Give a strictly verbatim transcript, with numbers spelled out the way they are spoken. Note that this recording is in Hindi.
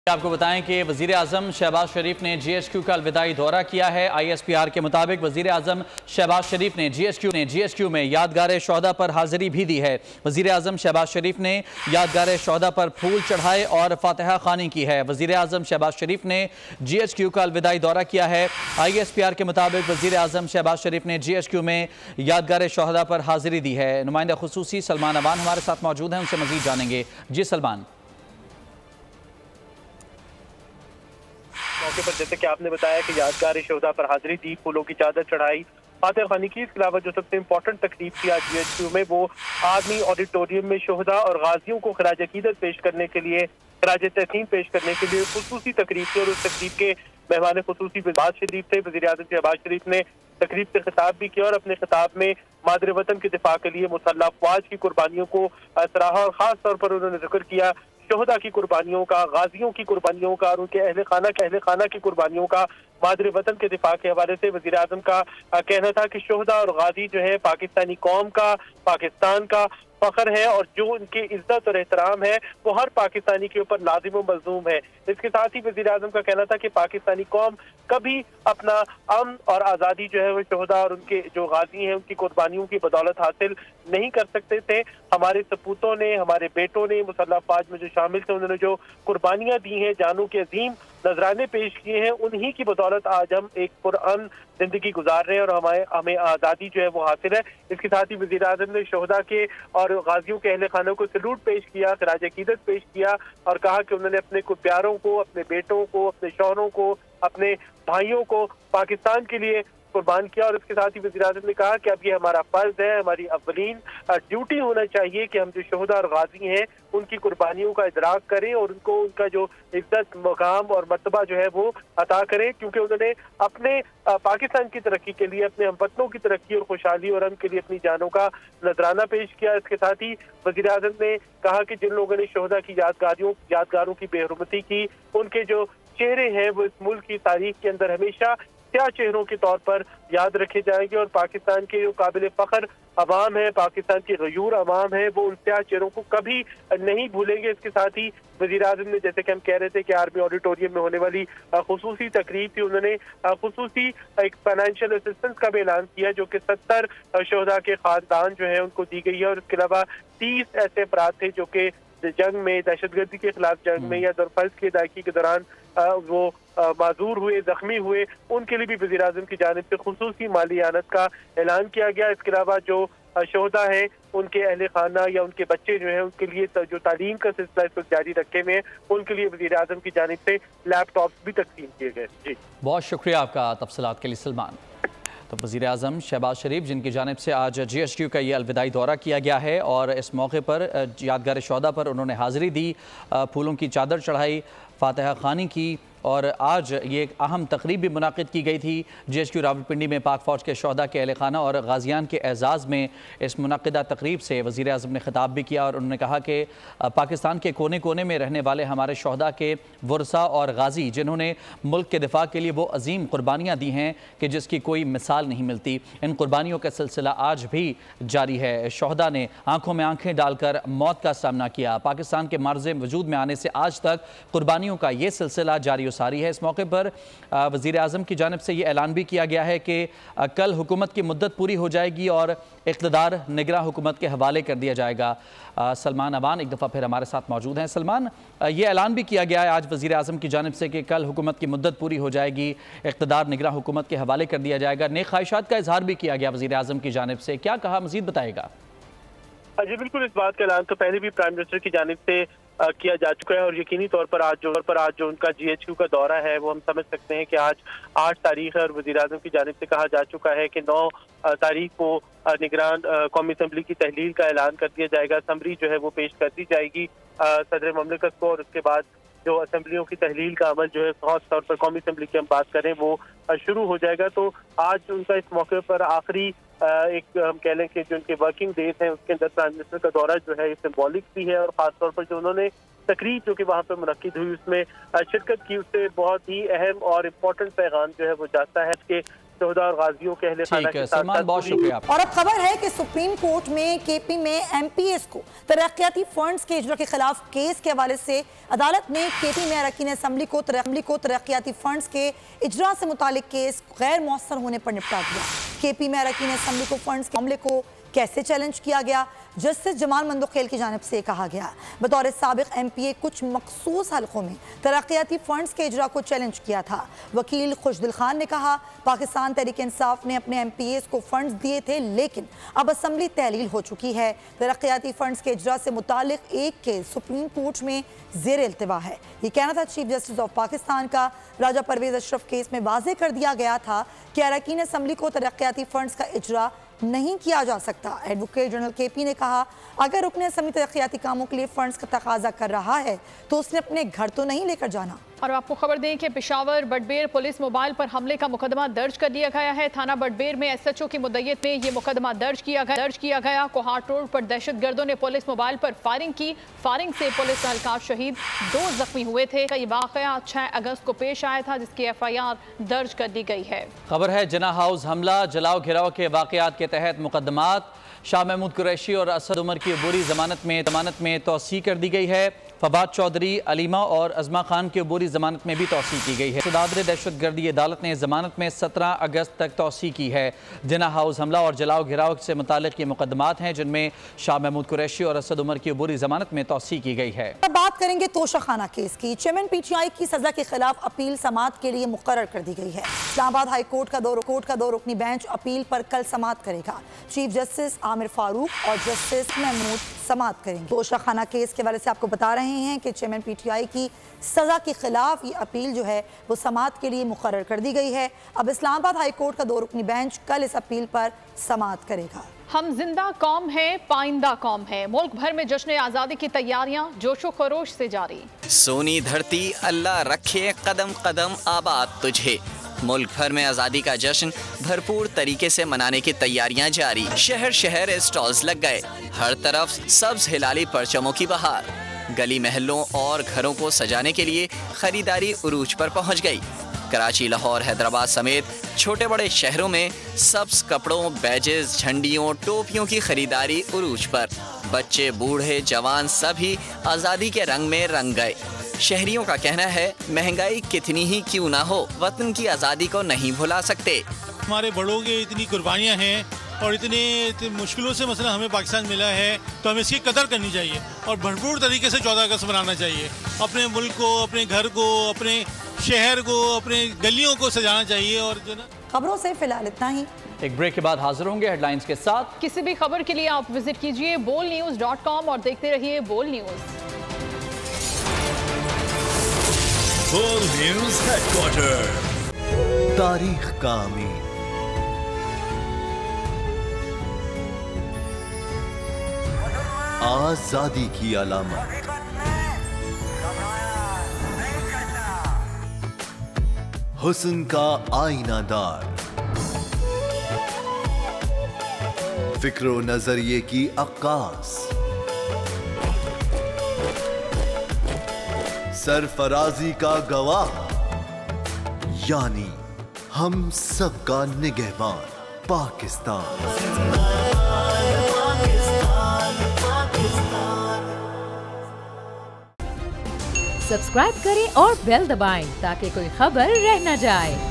आपको बताएं कि वज़ीर आज़म शहबाज शरीफ ने जी एच क्यू का अलविदाई दौरा किया है। आई एस पी आर के मुताबिक वज़ीर आज़म शहबाज शरीफ ने जी एच क्यू ने जी एच क्यू में यादगार शोहदा पर हाजिरी भी दी है। वज़ीर आज़म शहबाज शरीफ ने यादगार शोहदा पर फूल चढ़ाए और फातिहा खानी की है। वज़ीर आज़म शहबाज शरीफ ने जी एच क्यू का अलविदाई दौरा किया है। आई एस पी आर के मुताबिक वज़ीर आज़म शहबाज शरीफ ने जी एच क्यू में यादगार शोहदा पर हाजिरी दी है। नुमाइंदा खुसूसी सलमान अवान हमारे साथ मौजूद हैं, उनसे मज़ीद जानेंगे। जी सलमान। मौके पर जैसे कि आपने बताया कि यादगार शोहदा पर हाजिरी दी, फूलों की चादर चढ़ाई, फातिहा खानी की। इसके अलावा जो सबसे इम्पोर्टेंट तकरीब थी आज जी एच क्यू में, वो आर्मी ऑडिटोरियम में शोहदा और गाजियों को खराज अकीदत पेश करने के लिए, खराज तहसीन पेश करने के लिए खुसूसी तकरीब थी। और उस तकरीब के मेहमान खुसूसी शहबाज शरीफ थे। वज़ीर आज़म शहबाज शरीफ ने तकरीब से खिताब भी किया और अपने खिताब में मादरे वतन के दिफा के लिए मुसल्लह अफवाज की कुर्बानियों को सराहा और खास तौर पर उन्होंने जिक्र किया शोहदा की कुर्बानियों का, गाजियों की कुर्बानियों का और उनके अहले खाना के अहले खाना की कुर्बानियों का। मादरे वतन के दिफा के हवाले से वज़ीर आज़म का कहना था कि शोहदा और गाजी जो है पाकिस्तानी कौम का, पाकिस्तान का फख्र है और जो उनकी इज्जत और एहतराम है वो हर पाकिस्तानी के ऊपर लाजिम व मज़लूम है। इसके साथ ही वज़ीर आज़म का कहना था कि पाकिस्तानी कौम कभी अपना अमन और आज़ादी जो है वो शोहदा और उनके जो गाजी हैं उनकी कुर्बानियों की बदौलत हासिल नहीं कर सकते थे। हमारे सपूतों ने, हमारे बेटों ने, मुसल्लह अफवाज में जो शामिल थे, उन्होंने जो कुर्बानियाँ दी हैं, जानों के अजीम नजराने पेश किए हैं, उन्हीं की बदौलत आज हम एक पुरअमन जिंदगी गुजार रहे हैं और हमारे हमें आज़ादी जो है वो हासिल है। इसके साथ ही वज़ीर आज़म ने शोहदा के और गाजियों के अहले खानों को सैल्यूट पेश किया, खराज अकीदत पेश किया और कहा कि उन्होंने अपने प्यारों को, अपने बेटों को, अपने शौहरों को, अपने भाइयों को पाकिस्तान के लिए कुर्बान किया। और इसके साथ ही वज़ीर आज़म ने कहा कि अब ये हमारा फर्ज है, हमारी अव्वलीन ड्यूटी होना चाहिए कि हम जो शोहदा और गाजी हैं उनकी कुर्बानियों का इदराक करें और उनको उनका जो इज्जत, मकाम और मर्तबा जो है वो अता करें, क्योंकि उन्होंने अपने पाकिस्तान की तरक्की के लिए, अपने हमवतनों की तरक्की और खुशहाली और अमन के लिए अपनी जानों का नजराना पेश किया। इसके साथ ही वज़ीर आज़म ने कहा कि जिन लोगों ने शोहदा की यादगारियों यादगारों की बेहुरमती की, उनके जो चेहरे हैं वो इस मुल्क की तारीख के अंदर हमेशा क्या चेहरों के तौर पर याद रखे जाएंगे और पाकिस्तान के जो काबिल फख्र अवाम है, पाकिस्तान की गयूर अवाम है, वो उन क्या चेहरों को कभी नहीं भूलेंगे। इसके साथ ही वज़ीर आज़म ने, जैसे कि हम कह रहे थे कि आर्मी ऑडिटोरियम में होने वाली खुसूसी तकरीब थी, उन्होंने खुसूसी एक फाइनेंशियल असिस्टेंस का भी ऐलान किया जो कि सत्तर शोहदा के खानदान जो है उनको दी गई है। और इसके अलावा तीस ऐसे अफराद थे जो कि जंग में, दहशतगर्दी के खिलाफ जंग में या फर्ज की अदायगी के दौरान वो माजूर हुए, जख्मी हुए, उनके लिए भी वज़ीर आज़म की जानिब से खुसूसी माली आनत का ऐलान किया गया। इसके अलावा जो शोहदा है उनके अहले खाना या उनके बच्चे जो हैं उनके लिए जो तालीम का सिलसिला इस वक्त जारी रखे हुए हैं, उनके लिए वज़ीर आज़म की जानिब से लैपटॉप भी तकसीम किए गए। जी बहुत शुक्रिया आपका तफसीलात के लिए सलमान। तो वज़ीर आज़म शहबाज शरीफ जिनकी जानिब से आज जी एच क्यू का ये अलविदाई दौरा किया गया है और इस मौके पर यादगार शोहदा पर उन्होंने हाज़िरी दी, फूलों की चादर चढ़ाई, फातिहा खानी की और आज ये एक अहम तकरीब भी मुनाकिद की गई थी जी एच क्यू रावलपिंडी में। पाक फ़ौज के शोहदा के अहले खाना और गाजियान के एज़ाज़ में इस मुनक़िदा तकरीब से वज़ीर आज़म ने ख़िताब भी किया और उन्होंने कहा कि पाकिस्तान के कोने कोने में रहने वाले हमारे शोहदा के वर्सा और गाजी जिन्होंने मुल्क के दिफा के लिए वो अजीम कुर्बानियाँ दी हैं कि जिसकी कोई मिसाल नहीं मिलती, इन कुर्बानियों का सिलसिला आज भी जारी है। शोहदा ने आँखों में आँखें डालकर मौत का सामना किया। पाकिस्तान के मर्ज़ वजूद में आने से आज तक कुर्बानियों का ये सिलसिला जारी सारी है। इस मौके पर वज़ीर आज़म की जानिब से ये ऐलान भी किया गया है कि कल हुकूमत की मुद्दत पूरी हो जाएगी और इक़्तिदार निगरां हुकूमत के हवाले कर दिया जाएगा। सलमान अवान एक दफ़ा फिर हमारे साथ मौजूद हैं। सलमान, ये ऐलान भी किया गया है आज वज़ीर आज़म की जानिब से कि कल हुकूमत की मुद्दत पूरी हो जाएगी, इक़्तिदार निगरां हुकूमत के हवाले कर दिया जाएगा। नेक ख्वाहिशात का इजहार भी किया गया वज़ीर आज़म की जानिब से, क्या कहा, मज़ीद बताएगा? जी बिल्कुल, इस बात का ऐलान तो पहले भी प्राइम मिनिस्टर की जानिब से किया जा चुका है और यकीनी तौर पर आज जो पर आज जो उनका जी एच क्यू का दौरा है वो हम समझ सकते हैं कि आज आठ तारीख है और वज़ीर आज़म की जानिब से कहा जा चुका है कि नौ तारीख को निगरान कौमी असम्बली की तहलील का ऐलान कर दिया जाएगा। असम्बली जो है वो पेश कर दी जाएगी सदर ममलिकत को और उसके बाद जो असम्बलियों की तहलील का अमल जो है खास तौर पर कौमी असम्बली की हम बात करें वो शुरू हो जाएगा। तो आज उनका इस मौके पर आखिरी एक हम कह लें कि जो उनके वर्किंग डेज हैं उसके अंदर प्राइम मिनिस्टर का दौरा जो है सिंबॉलिक भी है और ख़ासतौर पर जो उन्होंने तकरीब जो कि वहाँ पर मुनक्किद हुई उसमें शिरकत की, उससे बहुत ही अहम और इम्पोर्टेंट पैगाम जो है वो जाता है कि शोहदा और गाजियों के अहले खाना के साथ साथ। बहुत शुक्रिया। और अब खबर है कि सुप्रीम कोर्ट में केपी में एमपीएस को तरक्याती फंड्स के इजरा के खिलाफ केस के हवाले से अदालत ने केपी में अरकान असम्बली को तरक्की को तरक्याती फंड्स के इजरा से मुतालिक केस गैर मौसर होने पर निपटा दिया। केपी में अरकान असम्बली को फंड्स के मामले को कैसे चैलेंज किया गया, जस्टिस जमाल मंदोखेल की जानिब से कहा गया। बतौर साबिक एमपीए कुछ मखसूस हलकों में तरक्याती फंड्स के इजरा को चैलेंज किया था। वकील खुशदिल खान ने कहा पाकिस्तान तहरीक इंसाफ ने अपने एमपीएस को फंड्स दिए थे, लेकिन अब असम्बली तहलील हो चुकी है। तरक्याती फंड्स के इजरा से मुतालिक एक केस सुप्रीम कोर्ट में जेर इल्तिवा है। ये कहना था चीफ जस्टिस ऑफ पाकिस्तान का। राजा परवेज अशरफ केस में वाजे कर दिया गया था कि अरकान असम्बली को तरक्याती फंड्स का इजरा नहीं किया जा सकता। एडवोकेट जनरल केपी ने कहा अगर रुकने असम्बली तरक्याती कामों के लिए फंड्स का तकाजा कर रहा है तो उसने अपने घर तो नहीं लेकर जाना। और आपको खबर दें कि पेशावर बडबेर पुलिस मोबाइल पर हमले का मुकदमा दर्ज कर लिया गया है। थाना बडबेर में एसएचओ की मुद्दत में ये मुकदमा दर्ज किया गया दर्ज किया गया कोहाट रोड पर दहशतगर्दों ने पुलिस मोबाइल पर फायरिंग की। फायरिंग से पुलिस एहलकार शहीद, दो जख्मी हुए थे। ये वाकया छह अगस्त को पेश आया था, जिसकी एफ आई आर दर्ज कर दी गई है। खबर है जिना हाउस हमला जलाओ घिराव के वाकयात के तहत मुकदमात शाह महमूद कुरैशी और असद उमर की अबूरी जमानत में जमानत में तोसी कर दी गई है। फवाद चौधरी, अलीमा और अजमा खान की अबूरी जमानत में भी तोसी की गई है। सदादर दहशतगर्दी अदालत ने जमानत में सत्रह अगस्त तक तोसी की है। जिना हाउस हमला और जलाओ घिराव से मुतालिक ये मुकदमात हैं जिनमें शाह महमूद कुरैशी और असद उमर की अबूरी जमानत में तोसी की गई है। अब बात करेंगे तोशाखाना केस की। चेयरमैन पीटीआई की सजा के खिलाफ अपील समाअत के लिए मुकर्रर कर दी गई है। इस्लामाबाद हाई कोर्ट का दो कोर्ट का दो रुकनी बेंच अपील पर कल समाअत करेगा। चीफ जस्टिस आमिर फारूक और जस्टिस महमूद समाअत करेंगे। तोशाखाना केस के हवाले से आपको बता रहे हैं कि चेयरमैन पीटीआई की सजा के खिलाफ ये अपील जो है वो समाअत के लिए मुकर्रर कर दी गई है। अब इस्लामाबाद हाई कोर्ट का दो रुकनी बेंच कल इस अपील पर समाअत करेगा। हम जिंदा कौम है, पाइंदा कौम है। मुल्क भर में जश्न आज़ादी की तैयारियां जोशो खरोश से जारी। सोनी धरती अल्लाह रखे कदम कदम आबाद तुझे। मुल्क भर में आज़ादी का जश्न भरपूर तरीके से मनाने की तैयारियां जारी। शहर शहर स्टॉल्स लग गए, हर तरफ सब्ज हिलाली परचमों की बहार। गली महलों और घरों को सजाने के लिए खरीदारी उरूज पर पहुंच गई। कराची, लाहौर, हैदराबाद समेत छोटे बड़े शहरों में सब्ज कपड़ों, बैजेस, झंडियों, टोपियों की खरीदारी उरूज पर। बच्चे, बूढ़े, जवान सभी आज़ादी के रंग में रंग गए। शहरियों का कहना है महंगाई कितनी ही क्यों ना हो, वतन की आज़ादी को नहीं भुला सकते। हमारे बड़ों की इतनी कुर्बानियाँ हैं और इतने, इतने मुश्किलों से मसला हमें पाकिस्तान मिला है, तो हमें इसकी कदर करनी चाहिए और भरपूर तरीके से चौदह अगस्त मनाना चाहिए। अपने मुल्क को, अपने घर को, अपने शहर को, अपने गलियों को सजाना चाहिए। और जो ना खबरों से फिलहाल इतना ही। एक ब्रेक के बाद हाजिर होंगे हेडलाइंस के साथ। किसी भी खबर के लिए आप विजिट कीजिए बोल न्यूज डॉट कॉम और देखते रहिए बोल न्यूज। बोल न्यूज हेडक्वार्टर, तारीख का अमीन। आजादी की अलामत, हुस्न का आईनादार, फिक्रो नजरिए की अक्कास, सरफराजी का गवाह, यानी हम सबका निगहबान पाकिस्तान। सब्सक्राइब करें और बेल दबाएं ताकि कोई खबर रह न जाए।